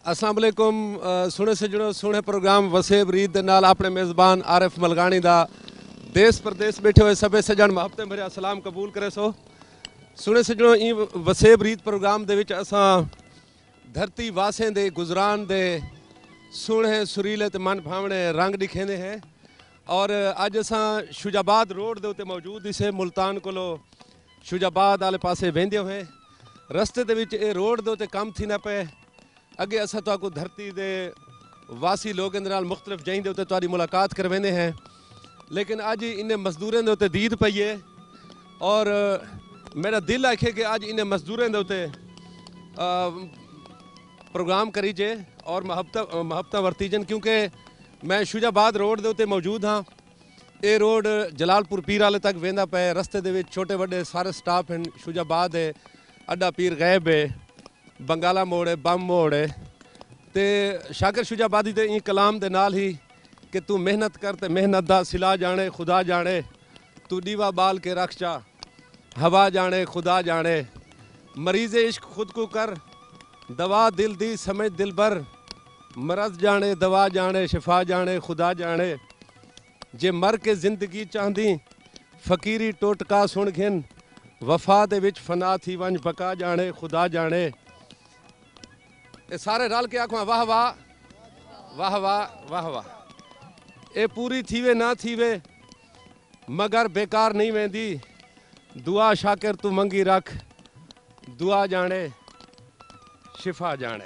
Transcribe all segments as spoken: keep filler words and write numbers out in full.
अस्सलाम वालेकुम सुने सजणो सुने प्रोग्राम वसेब रीत दे नाल अपने मेज़बान आरिफ मलगानी दा देश प्रदेश बैठे हुए सबे सजण महबते भरिया सलाम कबूल करे सो। सुने सजणो ई वसेब रीत प्रोग्राम दे विच असां धरती वासें दे गुजरान दे सुने सुरीले ते मन भावने रंग दिखेंदे हैं और अज असां शुजाबाद रोड दे उत्ते मौजूद इसे मुल्तान कोलो शुजाबाद आले पासे वेंदे हुए रस्ते दे विच ए रोड दे उत्ते कम थी ना पे अगे असां तो धरती दे वासी लोगों दे नाल मुख्तलिफ जहीं दे उत्ते तुहाडी मुलाकात करवेंदे हैं, लेकिन अज इन्हें मजदूरों दे उत्ते दीद पई है और मेरा दिल आखे कि अज इन्हें मजदूरों दे उत्ते प्रोग्राम करीजे और महबत महबत वर्तीजन, क्योंकि मैं शुजाबाद रोड दे उत्ते मौजूद हाँ। ये रोड जलालपुर पीर आले तक वेंदा पे रस्ते दे विच छोटे बड़े सारे स्टाफ हैं। शुजाबाद है, अड्डा पीर गैब है, बंगाला मोड़ है, बम मोड़ है। ते शाकिर शुजाबादी दे ई कलाम दे नाल ही कि तू मेहनत कर ते मेहनत दा सिला जाने खुदा जाने, तू दीवा बाल के रख जा हवा जाने खुदा जाने, मरीज़ इश्क खुद को कर दवा दिल दी समझ दिल भर, मरज जाने दवा जाने शिफा जाने खुदा जाने, जे मर के जिंदगी चाहदी फकीरी टोटका सुन घिन, वफा दे विच फना थी वंज बका जाने खुदा जाने। ये सारे रल के आखो वाह वाह वाह वाह वाह वाह। ये पूरी थीवे ना थीवे मगर बेकार नहीं वेंदी, दुआ शाकिर तू मंगी रख दुआ जाने शिफा जाने,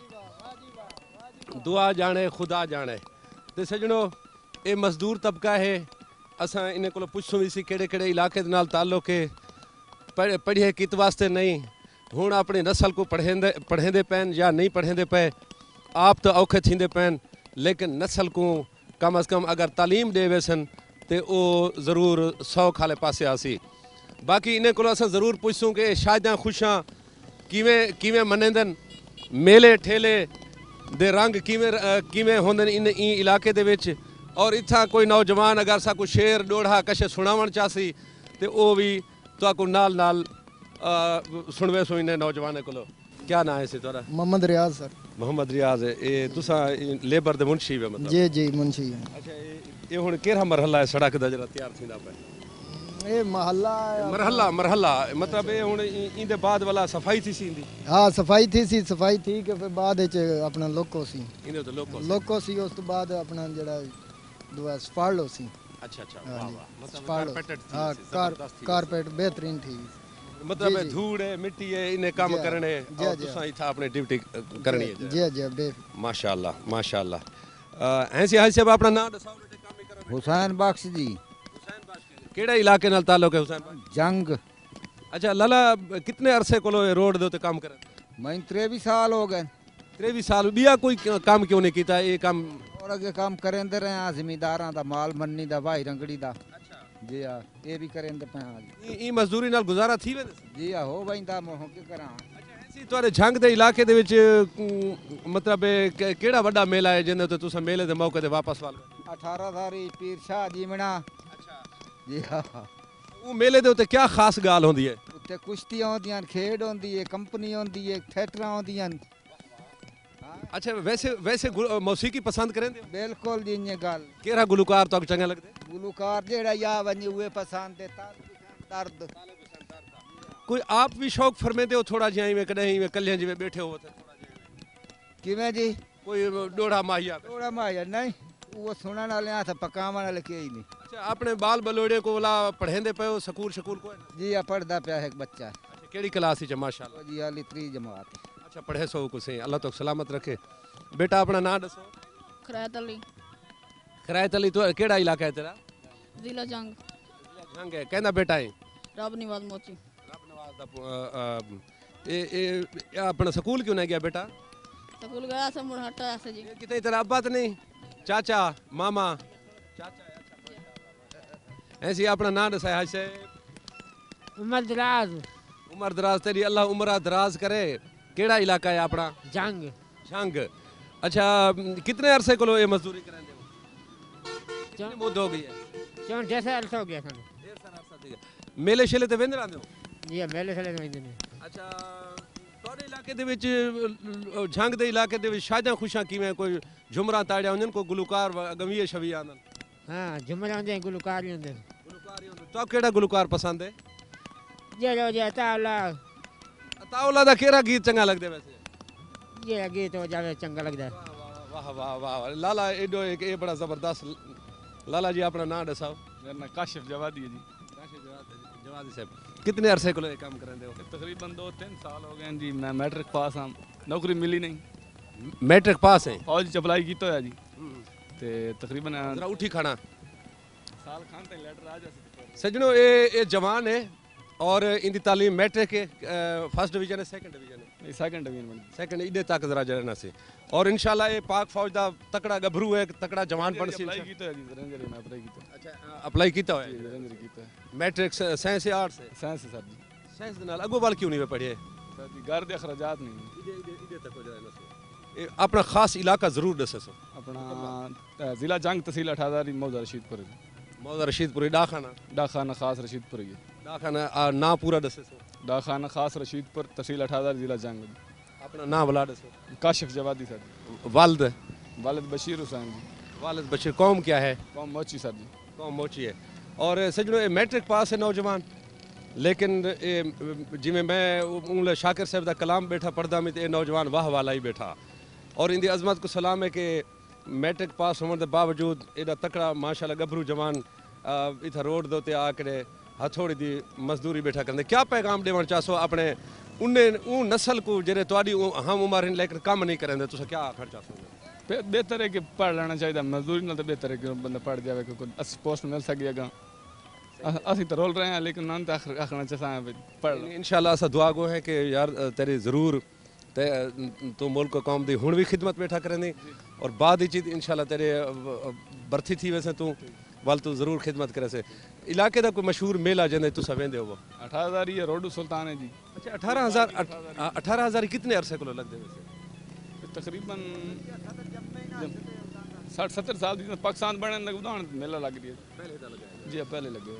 दुआ जाने खुदा जाने। ते सजणो ये मजदूर तबका है, असां इन्हें को पुछसूं भी सी केड़े केड़े इलाके दे नाल ताल्लुक है, पढ़ पढ़िए कित वास्ते नहीं, हुण अपनी नस्ल को पढ़ेंदे पढ़ेंदे पैन या नहीं पढ़ेंदे पे, आप तो औखे थींदे पैन, लेकिन नस्ल को कम अज़ कम अगर तालीम दे वेसन तो वो ज़रूर सौ खाले पासे आसी। बाकी इन्हें को असां ज़रूर पुछसूं कि शायदा खुशां किवें किवें मनेंदन, मेले ठेले दे रंग किवें किवें होंदन इन ई इलाके दे विच, और इत्था कोई नौजवान अगर सा कोई शेर डोढ़ा कशे सुनावण चासी तो वो भी तो नाल नाल सुनवे सो इन्हें नौजवान को। क्या नाम है सी तुहाडा? मोहम्मद रियाज सर। मोहम्मद रियाज है। ये तुसा लेबर दे मुंशी है मतलब? जी जी मुंशी है। अच्छा ये हुण केड़ा मरहला है सड़क दा जरा तैयार थींदा पे? ये महल्ला मरहला मरहला मतलब ये हुण इंदे बाद वाला सफाई थी सी इंदी? हां सफाई थी सी, सफाई थी के फिर बाद विच अपना लोको सी, इंदे तो लोको लोको सी, उस तो बाद अपना जेड़ा दुआ स्पालो सी। अच्छा अच्छा वाह वाह, मतलब कारपेटेड थी। हां कार कारपेट बेहतरीन थी, मतलब है धूड़ है मिट्टी है इन्हें काम करने और तुसा इथा अपनी ड्यूटी करनी है। जी जी बे माशाल्लाह माशाल्लाह। ऐसे हाल से अपना नाम दसाओ बेटे, काम ही करो। हुसैन बख्श जी। हुसैन बख्श केड़ा इलाके नाल ताल्लुक है हुसैन बख्श? जंग। अच्छा लाला कितने अरसे कोलो रोड दे ते काम करन? मैं तेईस साल हो गए। तेईस साल बिया कोई काम क्यों नहीं कीता? ये काम और अगे काम करेंदे रहे आ, जिमीदारां दा माल मन्नी दा भाई रंगड़ी दा। जी हाँ ये भी करेंदे पे हां। ई मजदूरी नाल गुजारा थी वे? जी हां हो वैंदा मोह के करा। अच्छा ऐसी तोरे झंग दे इलाके दे विच मतलब केड़ा बड़ा मेला है जिंदे ते तुसा मेले दे मौके ते वापस वाल? अठारह धारी पीर शाह जीवना। अच्छा जी हां। वो मेले दे उत्ते क्या खास गाल होंदी है? उत्ते कुश्ती होंदियां, खेड होंदी है, कंपनी होंदी है, थिएटरां होंदियां। अच्छा वैसे वैसे मौसीकी पसंद करेंदे? बिल्कुल जी ये गल। केड़ा गुलकार तो चंगा लगदे? गुलकार जेड़ा या वनी हुए पसंद देता दर्द। कोई आप भी शौक फरमेंदे हो थोड़ा जिहा में कदे में कल्ले जिवें बैठे हो थोड़ा जिहा किवें जी? कोई डोड़ा माहिया? डोड़ा माहिया नहीं, वो सुनन वाले हाथ पकावन वाले के ही नहीं। अच्छा अपने बाल बलोड़े को वाला पढ़ेंदे पे हो स्कूल स्कूल को? जी आ पढ़दा पिया है एक बच्चा। अच्छा केड़ी क्लास विच? माशाल्लाह जी हाली तीसरी जमात। अच्छा पढ़े सो कुछ अल्लाह तो सलामत रखे। बेटा अपना नाम दसो। खरायत अली। खरायत अली तो केड़ा इलाका है तेरा? जिला जंग। जिला जंग है। कहंदा बेटा है रब निवाज मोची। रब निवाज दा ए ए अपना स्कूल क्यों नहीं गया बेटा? स्कूल गया से मुड़ हटा से जी। कितने तेरा अब्बा तो नहीं? चाचा मामा चाचा? अच्छा ऐसी अपना नाम दसाया है से? उमर दराज। उमर दराज तेरी अल्लाह उमरा दराज करे। केड़ा इलाका है अपना? जंग। जंग। अच्छा कितने अरसे को ये मजदूरी करांदे हो? कितनी मुद्द हो गई है? क्यों जैसे अरसा हो गया थाने? डेढ़ साल अरसा हो गया। मेले शेले ते वेंदे रहंदे हो? जी मेले शेले ते वेंदे ने। अच्छा ਤੁਹਾਡੇ ਇਲਾਕੇ ਦੇ ਵਿੱਚ ਅ, ਝੰਗ ਦੇ ਇਲਾਕੇ ਦੇ ਵਿੱਚ ਸ਼ਾਇਦਾਂ ਖੁਸ਼ਾਂ ਕਿਵੇਂ ਕੋਈ ਝੁਮਰਾਂ ਤਾੜਿਆ ਹੁੰਦੇ ਕੋਈ ਗੁਲੂਕਾਰ ਗਵੀਏ ਸ਼ਵੀ ਆਂਦਨ हाँ झुमर होंगे गुलकार ही होंगे ਗੁਲੂਕਾਰ ਹੀ ਹੁੰਦੇ ਤਾਂ ਕਿਹੜਾ ਗੁਲੂਕਾਰ ਪਸੰਦ ਹੈ जे लो जे तावला ਤਾਉਲਾ ਦਾ ਕਿਹੜਾ ਗੀਤ ਚੰਗਾ ਲੱਗਦਾ ਵੈਸੇ ये गीत हो जावे चंगा लगता है वाह वाह वाह वाह लाला एडो एक ये बड़ा जबरदस्त लाला जी अपना नाम दसाओ मेरा नाम काशिफ जवादी है जी जवादी साहब कितने अरसे को काम करेंदे हो तकरीबन दो तीन साल हो गए जी मैं मैट्रिक पास हाँ नौकरी मिली नहीं मैट्रिक पास है फौज च अप्लाई किया होया जी ते तकरीबन जरा उठी खाना साल खान तक लेटर आ जा सजनों ये ये जवान है और इनकी तालीम मैट्रिक है फर्स्ट डिवीजन है सेकंड डिवीजन है सेकंड डिवीजन सेकंड इधे तक जरा जरना से और इंशाल्लाह ये पाक फौज दा तकड़ा गभरू है तकड़ा जवान बन सी अप्लाई किया जी रंजरी में अप्लाई किया अच्छा अप्लाई कीता है रंजरी किया मैट्रिक साइंस या आर्ट्स है साइंस सर जी साइंस दे नाल अगो वाल क्यों नहीं पढ़े सर जी घर दे अखराजात नहीं इधे इधे इधे तक हो जाए ना अपना खास इलाका जरूर दसो अपना जिला जंग तहसील अठादारी मौजा रशीदपुर मौजा रशीदपुरी डाखाना डाखाना खास रशीदपुर है डाखाना ना पूरा दसो डाखाना खास रशीदपुर तहसील अठादारी जिला जंग अपना नाम बुला दसो काशिफ जवादी सर जी वालिद वालिद बशीर हुसैन जी वालिद बशीर कौम क्या है कौम मोची सर जी कौम मोची है और सजनों मैट्रिक पास है नौजवान लेकिन जिमें मैं उन शाकिर साहब का कलाम बैठा पढ़दा में तो नौजवान वाह वाला ही बैठा और इनकी अजमत को सलाम है कि मैट्रिक पास होने के बावजूद एडा तकड़ा माशाल्लाह गभरू जवान इतना रोड दो ते आके हथौड़ी दी मजदूरी बैठा करते क्या पैगाम देवण चाहो अपने उन्हें उन नस्ल को जेरे तुहाडी हम उम्र लेकर काम नहीं करेंगे तुम क्या आखर चाहो बेहतर है कि पढ़ लेना चाहिए मजदूरी ना तो बेहतर है कि बंदा पढ़ जाए क्योंकि अस्सी पोस्ट मिल सके अगर असं तो रोल रहे हैं लेकिन ना तो आखना चाहते हैं पढ़ इंशाल्लाह असा दुआ गो है कि यार तेरी ज़रूर ते तू मुल्क कौम दी हुण भी खिदमत बैठा करेंदी और बाद ही इंशाल्लाह तेरे भर्ती थी वैसे तू वाल तू जरूर खिदमत करे से इलाके का कोई मशहूर मेला जंदे तुसा वेंदे हो अठारह हज़ार ये रोडू सुल्तान है जी अच्छा अठारह हज़ार अठारह हज़ार कितने अरसे को लगते वैसे तकरीबन साठ सत्तर साल दी पाकिस्तान बनने लगे उदाहरण मेला लग रही है पहले जी पहले लगे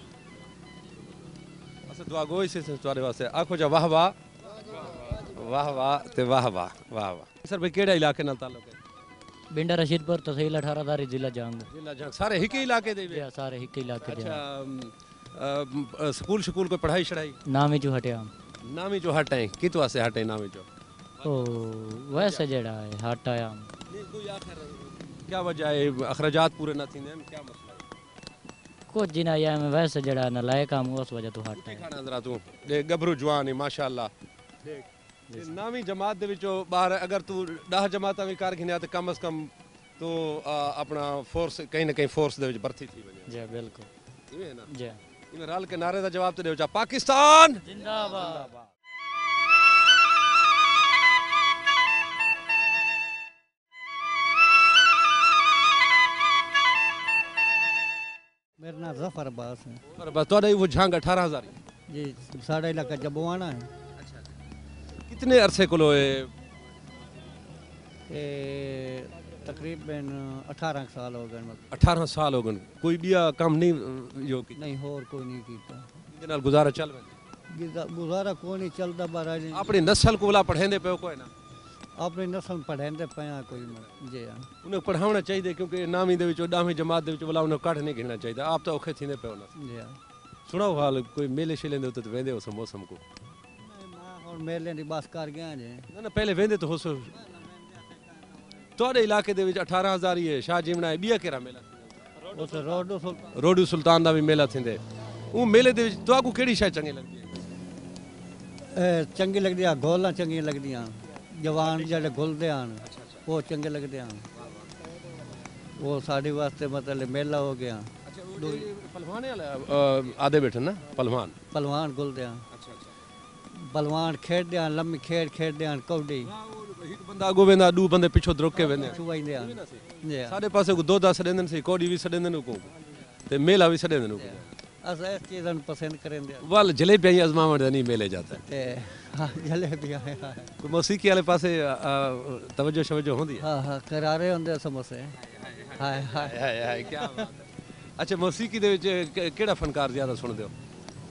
अच्छा दुआ गो इसे तुम्हारे वास्ते आखो जा वाह वाह वाह वाह ते वाह वाह वाह वाह सर भाई केड़ा इलाके नाल ताल्लुक है बिंडा रशीदपुर तहसील अठारहदारी जिला जंग जिला जंग सारे हिक इलाके दे या सारे हिक इलाके दे अच्छा स्कूल स्कूल कोई पढ़ाई शढ़ाई नामी जो हटे हम नामी जो हट है कित वास्ते हटे नामी जो ओ वैसे जेड़ा है हट आया हम कोई आखिर क्या वजह है अखराजात पूरे ना थींदे क्या मसला है कुछ जिना या में वैसे जेड़ा न लायक हम उस वजह तो हट है खाना जरा तू देख गभरू जवान है माशाल्लाह देख नावी जमात दे विचों बाहर अगर तू दह जमातां भी कर घिनिया तो कम अज कम तो अपना फोर्स कहीं ना कहीं फोर्स दे विच भर्ती थी वने जी बिल्कुल इवें ना जी इवें रल के नारे दा जवाब तो देओ चा पाकिस्तान जिंदाबाद मेरा नाम जफर अब्बास है और बस तोड़ा वो झांग अठारह हज़ार जी साढ़ा इलाका जबुआना है कितने अरसे को लोए ते तकरीबन अठारह साल हो गए मतलब अठारह साल हो गए कोई बिया काम नहीं जो की नहीं होर कोई नहीं कीता इहदे नाल गुजारा चल रहा गिजा- गुजारा कोई नहीं चलता बारा जी अपनी नस्ल को वाला पढ़ेंदे पे कोई ना अपनी नस्ल पढ़ाते पे कोई मत- जी हाँ उन्हें पढ़ाना चाहिए क्योंकि नामी दे विचों ॾाहवीं जमात दे विचों वाला उन्हें कढ नहीं गिनना चाहिए आप तो औखे थींदे पे ना जी हाँ सुनाओ हाल कोई मेले शेले दे तो वेंदे हो मौसम को और मेले की बस कर गया जी ना ना पहले वेंदे तो हो सो तोड़े इलाके दे विच अठारह हज़ार ही है शाह जिमना है बिया केरा मेला उस रोड सुल रोडू सुल्तान दा भी मेला थींदे उ मेले दे विच तो केड़ी शय चंगी लगदी है चंगी लगदी है गोला चंगी लगदी हैं जवान जेडे घुलते हैं वो चंगे लगते हैं वो साढ़े वास्ते मतलब मेला हो गया पहलवान आधे बैठे ना पहलवान पहलवान घुलते हैं पहलवान खेडते हैं लम्मी खेड खेडते हैं कौडी एक बंदा अगो वेंदा दू बंदे पिछो द्रोक के वेंदे छुवाइंदे हैं जी हाँ साडे पासे को दो दस सडेंदन सी कोडी भी सडेंदन को ते मेला भी सडेंदन को अस इस चीज़ पसंद करेंगे वाल जलेबी आजमावण दा नहीं मेले जाता ते हाँ जलेबी है कोई मौसीकी वाले पासे तवज्जो शवज्जो होंदी है हाँ हाँ करारे होंगे समोसे हाय हाय हाय हाय क्या बात है अच्छा मौसीकी दे विच केड़ा फनकार ज्यादा सुनदे हो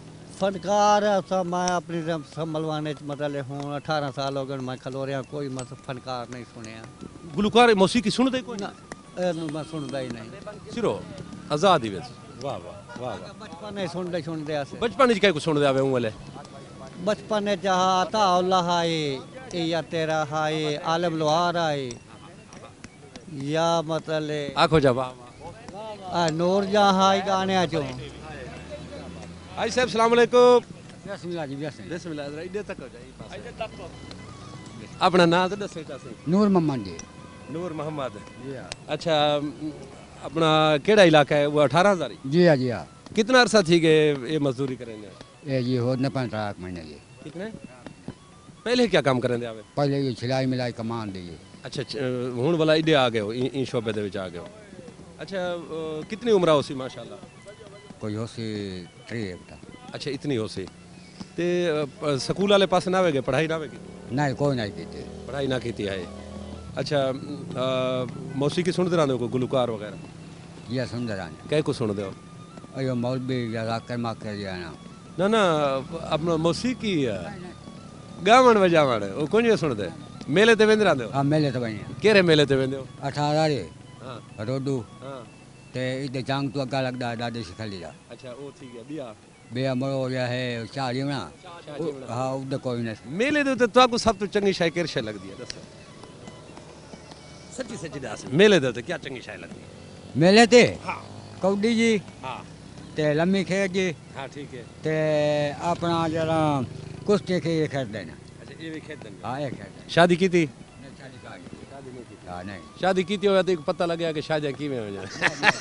फनकार सब मैं अपनी संभलवाने च मतलब हूँ अठारह साल हो गए मैं खलो रहा कोई मत फनकार नहीं सुने गुलकार मौसीकी सुनते कोई ना ਇਹਨੂੰ मैं सुनता ही नहीं सिरो आजाद ही विच वाह वाह वाह वाह बचपन में सुनते सुनते आसे बचपन च कई को सुनदे आवे हूं वाले बचपन में चाह आता अल्लाह आए या तेरा हाय आलम लोहार आए या मतलब आखो जा वाह आ नूर जहां हाय गाने चो आई साहब सलाम अलैकुम बिस्मिल्लाह जी बिस्मिल्लाह बिस्मिल्लाह जरा इधर तक हो जाए पास इधर तक तो अपना नाम तो दसे चासे नूर मोहम्मद जी नूर मोहम्मद जी हाँ अच्छा अपना केड़ा इलाका है वो अठारह हज़ार जी हाँ जी हाँ कितना अरसा थी गए ये मजदूरी करेंगे ये जी हो न पंद्रह महीने की कितने पहले क्या काम करेंगे आवे पहले ये सिलाई मिलाई कमान दी अच्छा हूँ वाला इधे आ गए हो इन शोबे दे विच आ गए हो अच्छा अ, कितनी उम्र हो सी माशाल्लाह कोई हो सी त्री बेटा अच्छा इतनी हो सी ते अ, स्कूल वाले पास ना आवेगे पढ़ाई ना आवेगी नहीं कोई नहीं की थी पढ़ाई ना की है अच्छा अ, मौसीकी सुनते रहते हो कोई गुलकार वगैरह ये सुंदर आने कह को सुनते हो अयो मौलवी या राकर माकर जी आना ना ना अपना मौसीकी गावन बजावन वो कौन जो सुनते मेले ते वेंदे रहते हो हाँ मेले तो बनी केरे मेले ते वेंदे हो अठारह रे हाँ रोडू हाँ ते इधर जांग तो अग्गा लगता है दादे सिखली जा अच्छा वो ठीक है बिया बेया मरो हो गया है चार जीवना हाँ उधर कोई नहीं मेले दे तो आपको सब तो चंगी शाय केर शाय लगदी है दसो सच्ची सच्ची दस मेले दे तो क्या चंगी शाय लगदी है मेले ते हाँ कौडी जी हाँ ते लम्मी खेत जी हाँ ठीक है ते अपना जरा कुश्ती के ये खेत देना अच्छा ये भी खेत देंगे हाँ ये खेत शादी की थी शादी नहीं की हाँ नहीं शादी की थी हो तो पता लग गया कि शादी किवें हो जाए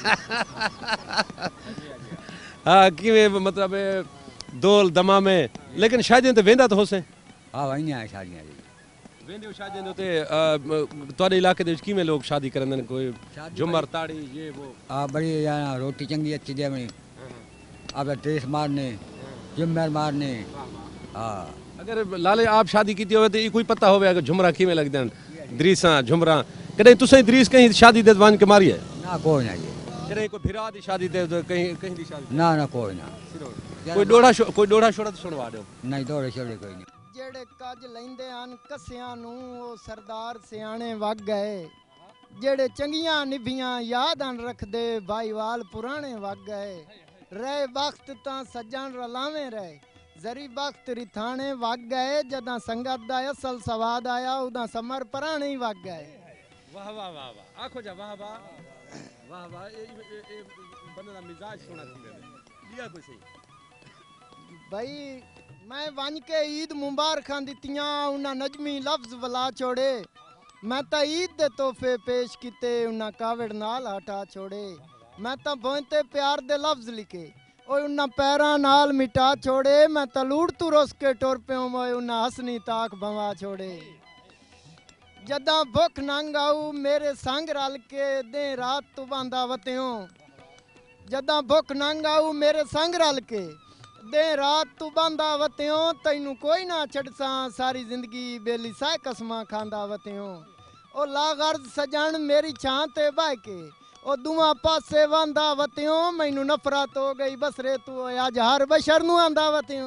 हाँ किवें मतलब दोल दमा में लेकिन शादी तो वेंदा तो हो से हाँ वही नहीं आए शादियाँ जी वेंदे हो शादी तो ਤੁਹਾਡੇ ਇਲਾਕੇ ਦੇ ਵਿੱਚ ਕਿਵੇਂ ਲੋਕ ਸ਼ਾਦੀ ਕਰਦੇ ਨੇ ਕੋਈ ਝੁਮਰ ਤਾੜੀ ये वो हाँ बड़ी यार रोटी चंगी अच्छी दे बनी अब ड्रेस मारने जिम्मेर मारने हाँ अगर लाले आप शादी की हो तो ये कोई पता होवे कि झुमरा किवें लगदे हैं दरीसा झुमरा कदे तुसें दरीस कहीं शादी दे वान के मारी है ना कोई ना जी कदे कोई फिरा दी शादी दे तो कहीं कहीं दी शादी ना ना कोई ना कोई डोड़ा कोई डोड़ा छोड़ा तो सुनवा दो नहीं दौड़े छोड़े कोई नहीं ਜਿਹੜੇ ਕੱਜ ਲੈਂਦੇ ਹਨ ਕੱਸਿਆਂ ਨੂੰ ਉਹ ਸਰਦਾਰ ਸਿਆਣੇ ਵਗ ਗਏ ਜਿਹੜੇ ਚੰਗੀਆਂ ਨਿਭੀਆਂ ਯਾਦਾਂ ਰੱਖਦੇ ਭਾਈਵਾਲ ਪੁਰਾਣੇ ਵਗ ਗਏ ਰਹਿ ਵਕਤ ਤਾਂ ਸੱਜਣ ਰਲਾਵੇਂ ਰਹੇ ਜ਼ਰੀ ਵਕਤ ਰਿਥਾਣੇ ਵਗ ਗਏ ਜਦਾਂ ਸੰਗਤ ਦਾ ਅਸਲ ਸਵਾਦ ਆਇਆ ਉਦਾਂ ਸਮਰ ਪੁਰਾਣੇ ਹੀ ਵਗ ਗਏ वाह वाह वाह वाह आखो जा वाह वाह वाह वाह ये ये बंदे दा मिजाज सोना थी लिया कोई सही भाई मैं वन के ईद मुबारखां दित्तियां उन्हां नजमी लफ्ज़ वला छोड़े मैं तां ईद दे तोहफे पेश कीते उन्हां कावड़ नाल हटा छोड़े मैं तां बोंते प्यार दे लफ्ज़ लिखे ओए उन्हां पैरां नाल मिटा छोड़े मैं तां लूड़ तू रोस के टुर पियो मोए उन्हां हसनी ताक भवा छोड़े जदां भुख नंग आऊ मेरे संग रल के दे रात तू बांदा वत्यों जदां भुख नंग आऊ मेरे संग रल के दे रात तू बांदा वत्यों तैनू कोई ना छड़सा सारी जिंदगी बेली साय कसमा खांदा वत्यों ओ लागर्ज सजन मेरी छां ते बह के ओ दुआ पासे वांदा वत्यों मैनू नफरत हो गई बसरे तू अज हर बशर नू आंदा वत्यों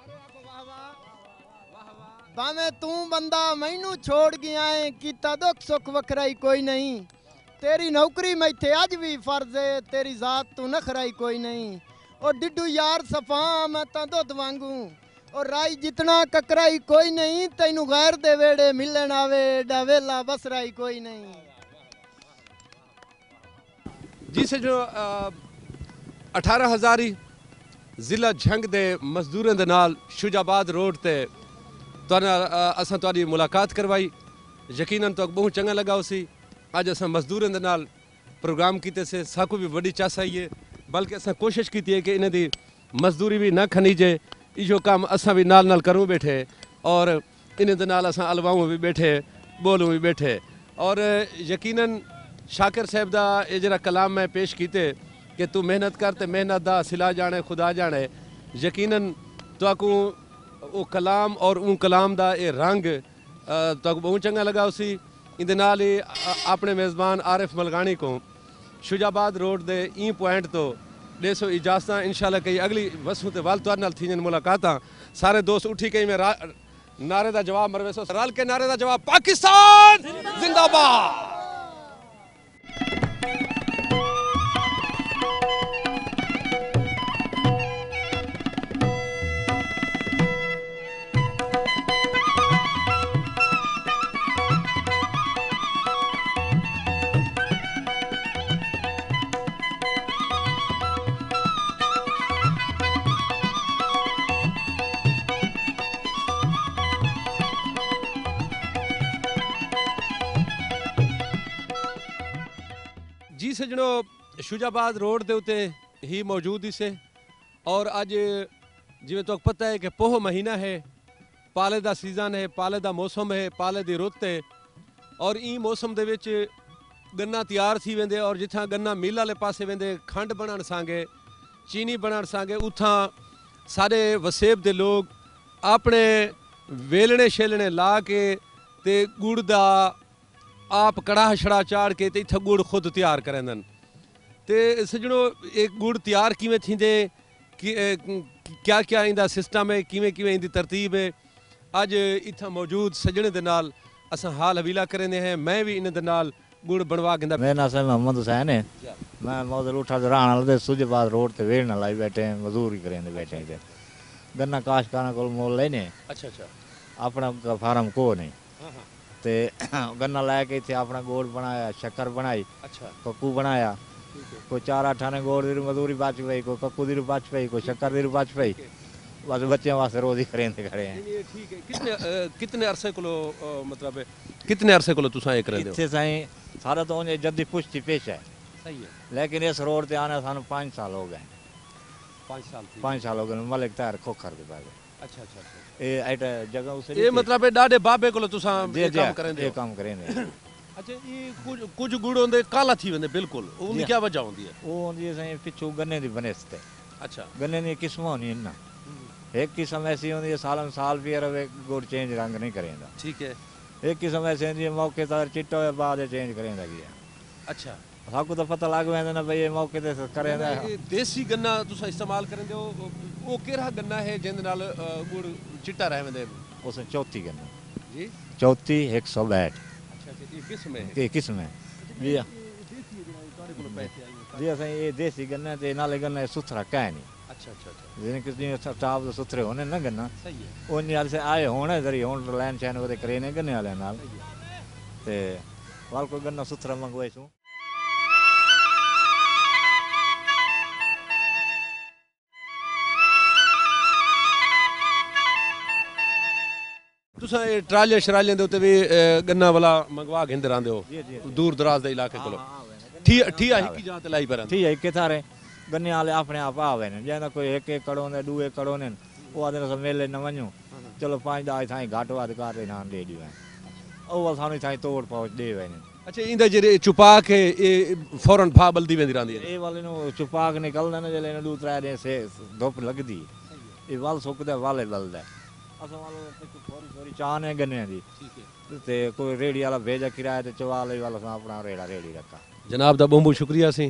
भावें तू बंदा मैनू छोड़ गया है कीता दुख सुख वखराई कोई नहीं तेरी नौकरी मैथे अज भी फर्ज है तेरी जात तू नखराई कोई नहीं और डिडू यार सफा मैं ता दुध वांगू और राई जितना ककराई कोई नहीं तैनू गैर दे वेड़े मिलन आवे डावेला बसराई कोई नहीं जिसे जो अठारह हज़ारी जिला झंग दे मजदूरों दे नाल शुजाबाद रोड ते तुहाडा असां तुहाडी मुलाकात करवाई यकीनन तो बहुत चंगा लगा उसी अज असां मजदूरों दे नाल प्रोग्राम कीते से साकू भी बड़ी चास आई है बल्कि असां कोशिश की है कि इन्हें दी मजदूरी भी ना खनीजे इो काम असां भी नाल नाल करूँ बैठे और इन्हें दे नाल असां अलवाऊँ भी बैठे बोलूँ भी बैठे और यकीनन शाकिर साहब दा ये जरा कलाम मैं पेश कीते कि तू मेहनत कर ते मेहनत दा सिला जाने खुदा जाने यकीनन तुआकू वो कलाम और उन कलाम दा ये रंग तुआकू बहुत चंगा लगा उसी इंदे नाल ही अपने मेज़बान आरिफ मलगानी को शुजाबाद रोड दे ई पॉइंट तो देसो इजाजत इंशाल्लाह कई अगली वसू ते वाल तुहार नाल थीजन मुलाकातां सारे दोस्त उठी कई में नारे दा जवाब मरवेसो रल के नारे दा जवाब पाकिस्तान जिंदाबाद। जी सजनों शुजाबाद रोड के उत्ते ही मौजूद ही से और अज जिवें तो पता है कि पोह महीना है, पाले का सीजन है, पाले का मौसम है, पाले की रुत है और ई मौसम दे विच गन्ना तैयार थी वेंदे और जिथा गन्ना मिल वाले पासे वेंदे खंड बनण सांगे, चीनी बनण सांगे, उथा सारे वसेब दे लोग अपने वेलणे छेलणे ला के ते गुड़ दा आप कड़ाह छड़ा चाड़ के ते इत्थे गुड़ खुद तैयार करेंदन। ते सजनों एक गुड़ तैयार किवें थींदे कि क्या क्या इंदा सिस्टम है, किवें किवें इंदी तरतीब है, अज इत्थे मौजूद सजने दे नाल असां हाल हवीला करेंदे हैं। मैं भी इन दे नाल गुड़ बनवा के मेरा नाम है मोहम्मद हुसैन है। मैं मौजूद उठा रहने वाले सुजबाद रोड ते वेड़ लाई बैठे हैं, मजदूरी करेंदे बैठे हैं। गन्ना काश्तकारां कोल मोल लेने। अच्छा अच्छा अपना फार्म को नहीं ते गन्ना लैके इतने अपना गोड़ बनाया, शक्कर बनाई, अच्छा कक्कू बनाया, कोई चार अठ आने गोड़ दी मजदूरी बच पई, कोई कक्कू दी बच पई, कोई शक्कर दी बच पई, बस बच्चों वास्ते रोज ही करेंदे खड़े हैं। ठीक है कितने कितने अरसे को मतलब कितने अरसे को तुसा ये करदे हो? इत्थे साईं सारा तो उन्हें जद्दी पुश्ती पेश है। सही है लेकिन इस रोड ते आने सानू पाँच साल हो गए। पाँच साल पाँच साल हो गए मलिक तार खोखर के पास। अच्छा अच्छा अच्छा ए एट जगह उसे ये मतलब डाडे बाबे को तुसा ये काम करेंदे ये काम करेंदे। अच्छा ये कुछ कुछ गुड़ होंदे काला थी वेंदे बिल्कुल उनकी क्या वजह होंदी है? वो होंदी है साईं पिछू गन्ने दी बनस्ते। अच्छा गन्ने दी किस्म होनी ना, एक किस्म ऐसी होंदी है साल साल भी रवे गुड़ चेंज रंग नहीं करेंदा। ठीक है एक किस्म ऐसी होंदी है मौके तर चिट्टा होया बाद चेंज करेंदा गया। अच्छा आपको तो पता लग वेंदा ना भाई ये मौके ते करेंदा। देसी गन्ना तुसा इस्तेमाल करेंदे हो वो केड़ा गन्ना है जिंदे नाल गुड़ चिट्टा रह वेंदे? उसमें चौथी गन्ना जी चौथी एक सौ बैठ। अच्छा ये किस्म है? ये किस्म है जी जी असां ये देसी गन्ना ते नाले गन्ना सुथरा कह नहीं। अच्छा अच्छा अच्छा जिन किसी टाप तो सुथरे होने ना गन्ना सही है उन नाल से आए होने जरी हुन लाइन चैन वो करे ने गन्ने वाले नाल ते वाल कोई गन्ना सुथरा मंगवाई सु। तुसा ये ट्रालियां शरालियां दे उत्ते भी गन्ना वाला मंगवा के इंदर आंदे हो दूर दराज दे इलाके कोलो? ठीक ठीक है की जात लाई पर ठीक है के थारे गन्ने वाले अपने आप आवे ने जेना कोई एक एक कड़ो ने दो एक कड़ो ने ओ आदे न मेले न वणो चलो पांच दाई थाई घाट वाद कर दे नाम दे दियो ओ वाल थानी थाई तोड़ पहुंच दे वे ने। अच्छा इंदा जे छुपा के ये फौरन भा बल्दी वेंदी रहंदी है? ए वाले नु छुपा के निकलदा ने जले ने दो त्रै दिन से धूप लगदी ए वाल सुकदा वाले बलदा असा वालो थोड़ी थोड़ी चान है गन्ने दी। ठीक है ते कोई रेड़ी वाला भेजा किराया ते चवा ले वाला अपना रेड़ा रेड़ी रखा। जनाब दा बहुत बहुत शुक्रिया सी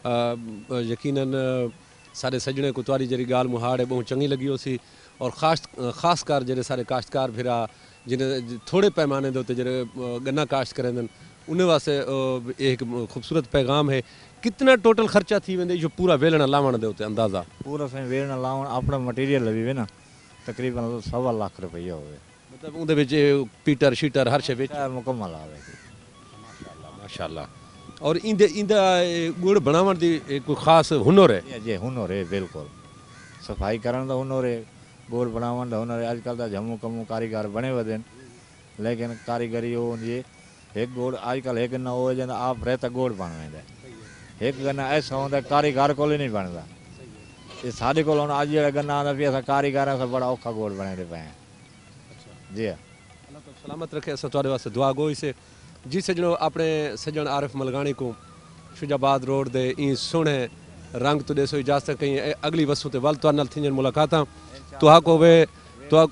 यकीनन सारे सजने को तुआरी जरी गाल मुहाड़ है बहुत चंगी लगी हो सी और खास खास कर जेरे सारे काश्तकार फिरा जिन्हें थोड़े पैमाने दे उत्ते जेरे गन्ना काश्त करेंदन उन्हें वास्ते एक खूबसूरत पैगाम है। कितना टोटल खर्चा थी वेंदे जो पूरा वेलना लावण दे उत्ते अंदाजा? पूरा से वेलना लावण अपना मटीरियल लवी वे ना तकरीबन सवा लाख रुपया होवे मतलब उनदे विच पीटर शीटर हर शे विच मुकम्मल आवे। माशाल्लाह माशाल्लाह और इंदे इंदा गुड़ बनावन दी कोई खास हुनर है? जी हुनर है बिल्कुल सफाई करन दा हुनर है गुड़ बनावन दा हुनर है। आजकल दा जम्मू कम्मू कारीगर बने वदन लेकिन कारीगरी हो होंदी एक गुड़ आजकल एक गन्ना हो जांदा आप रहता गुड़ बन वेंदा एक गन्ना ऐसा होंदा कारीगर कोल नहीं बनदा। ये साढ़े को अज जो गन्ना आता भी अस कारीगर से बड़ा औखा गुड़ बनाते पे हैं। जी अल्लाह तो सलामत रखे अस तुहाडे वास्ते दुआ गोई से जी सजनों अपने सजन आरिफ मलगानी को शुजाबाद रोड दे ई सोहने रंग तो देसो इजाजत कई अगली वसू ते वल तुहाडे नाल थींजन मुलाकातां तुहा को वे तुहा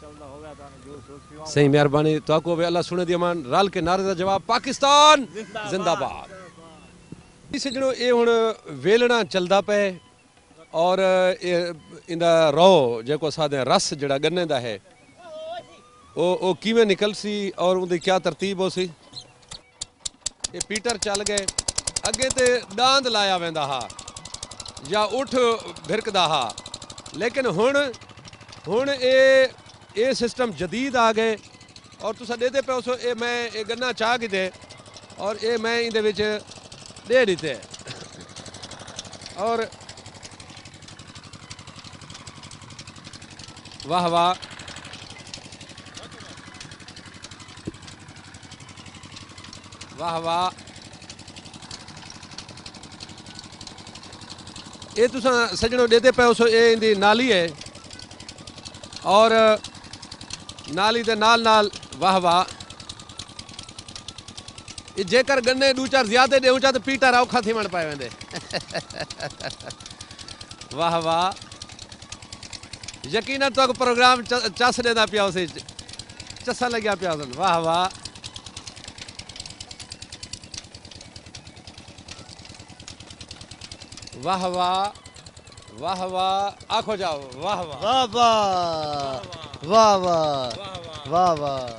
सही मेहरबानी तुहा को वे अल्लाह सुने दी अमान रल के नारे दा जवाब पाकिस्तान जिंदाबाद। जी सजनों ये हुण वेलना चलदा पे और इंदा रो जेको सादे रस जड़ा गन्ने दा है ओ ओ किवें निकल सी और उनकी क्या तरतीब हो सी। ये पीटर चल गए अगे ते डांद लाया वेंदा हा या उठ भिरकदा हा, लेकिन हुण हुण ए ए सिस्टम जदीद आ गए और तुसा देते पे सो ए मैं ए गन्ना चाह गिदे और ए मैं इंदे विच दे दिते और वाह वाह वाह वाह। ये तुसा सजनों देते पे सो ये इंदी नाली है और नाली दे नाल नाल वाह वाह। ये जेकर गन्ने दो चार ज्यादा दे चा तो पीटर औखा थी मन पाए वेंदे वाह वाह। यकीनन तो प्रोग्राम चस देता पिया उसे चसा लग्या पिया वाह वाह। वाह वाह वाह वाह आखो जाओ वाह वाह वाह वाह वाह वाह वाह वाह।